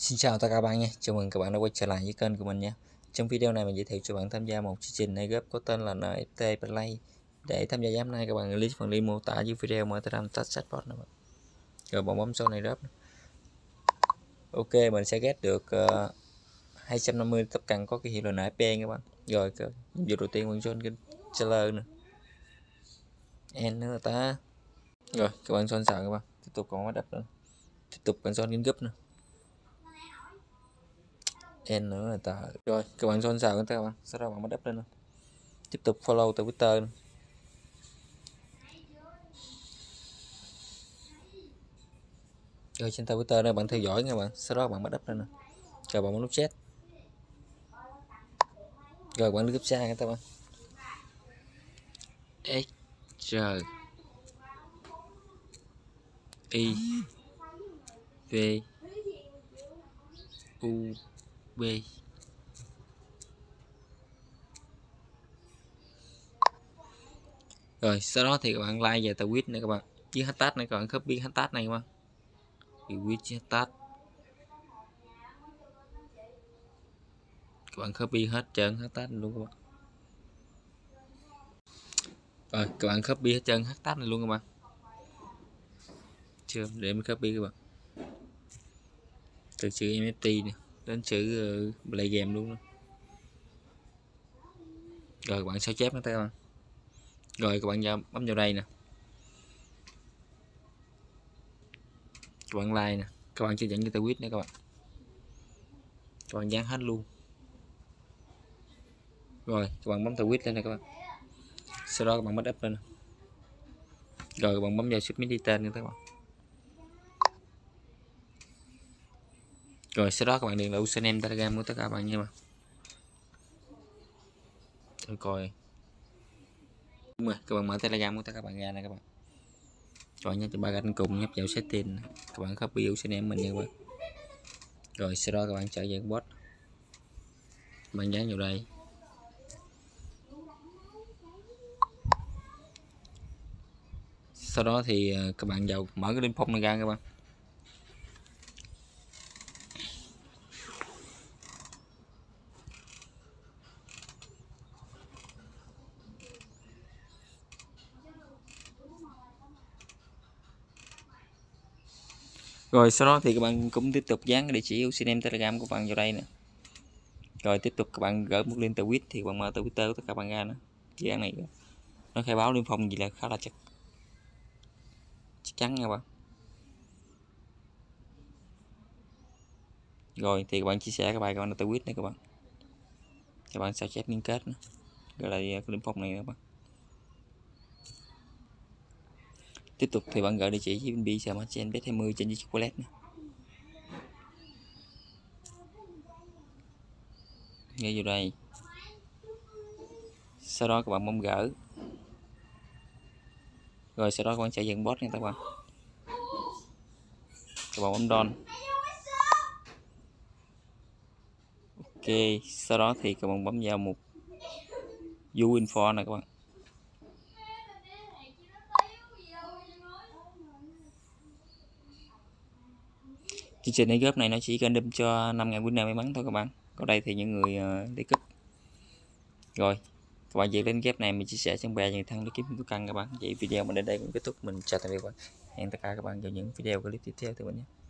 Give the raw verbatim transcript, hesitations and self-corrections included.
Xin chào tất cả các bạn nha, chào mừng các bạn đã quay trở lại với kênh của mình nha. Trong video này mình giới thiệu cho bạn tham gia một chương trình này góp có tên là en ép tê Play. Để tham gia giám này các bạn click phần link mô tả dưới video mở Telegram tách chatbot nữa. Rồi bạn bấm số này rớp. Ok, mình sẽ get được uh, hai trăm năm mươi tấp cần có cái hiệu là en ép pê các bạn. Rồi nhiệm vụ đầu tiên bạn join cái trailer nữa. En nữa là ta. Rồi các bạn join sợ các bạn. Tiếp tục còn mắt đập nữa. Tiếp tục bạn join cái group nữa. En nữa là tờ. Rồi các bạn join sao các bạn, sau đó bạn bắt đắp lên luôn. Tiếp tục follow từ Twitter luôn. Rồi trên tờ Twitter này bạn theo dõi nha bạn, sau đó bạn bắt đắp lên nè. Rồi bạn bấm nút chat. Rồi bạn nút xa các bạn. X R I V U B. Rồi sau đó thì các bạn like về tờ tweet này các bạn, với hashtag này các bạn copy hashtag này các bạn, tweet hashtag các bạn copy hết trơn hashtag này luôn các bạn. Rồi các bạn copy hết trơn hashtag này luôn các bạn, chưa để mình copy các bạn, từ chữ en ép tê này đến chữ uh, play game luôn đó. Rồi các bạn sao chép nó các bạn. Rồi các bạn vào, bấm vào đây nè, các bạn like nè, các bạn chưa dẫn cho tweet nữa các bạn, các bạn dán hết luôn. Rồi các bạn bấm tweet lên này các bạn, sau đó các bạn bắt up lên, rồi các bạn bấm vào submit detail nữa các bạn. Rồi sau đó các bạn điền là username Telegram của tất cả các bạn nha mà. Rồi coi. Đúng rồi, các bạn mở Telegram của tất cả các bạn ra này các bạn. Rồi nhớ cho ba gạch cùng nhấp vào setting, các bạn copy username mình nha các bạn. Rồi sau đó các bạn trở về bot. Bạn dán vào đây. Sau đó thì các bạn vào mở cái link form này ra các bạn. Rồi sau đó thì các bạn cũng tiếp tục dán cái địa chỉ username Telegram của bạn vào đây nè. Rồi tiếp tục các bạn gửi một link tweet thì các bạn mở từ Twitter của tất cả các bạn ra nữa. Dự án này nó khai báo niêm phong gì là khá là chắc chắc chắn nha các bạn. Rồi thì các bạn chia sẻ cái bài các bạn là tweet này các bạn. Các bạn sao chép liên kết nữa. Rồi lại cái niêm phong này nữa các bạn. Tiếp tục thì bạn gửi địa chỉ với Vinbi xe máy trên bet hai mươi trên chocolate nữa. Nghe vô đây. Sau đó các bạn bấm gỡ. Rồi sau đó các bạn chạy dần bot nha các bạn. Các bạn bấm down. Ok, sau đó thì các bạn bấm vào mục view info này các bạn. Chương trình này góp này nó chỉ random cho năm ngàn winner may mắn thôi các bạn. Còn đây thì những người uh, đi cúp. Rồi các bạn về lên ghép này mình chia sẻ trong bè người thân để kiếm cái căn các bạn. Vậy video mình đến đây cũng kết thúc, mình chào tạm biệt các bạn, hẹn tất cả các bạn vào những video clip tiếp theo từ mình nhé.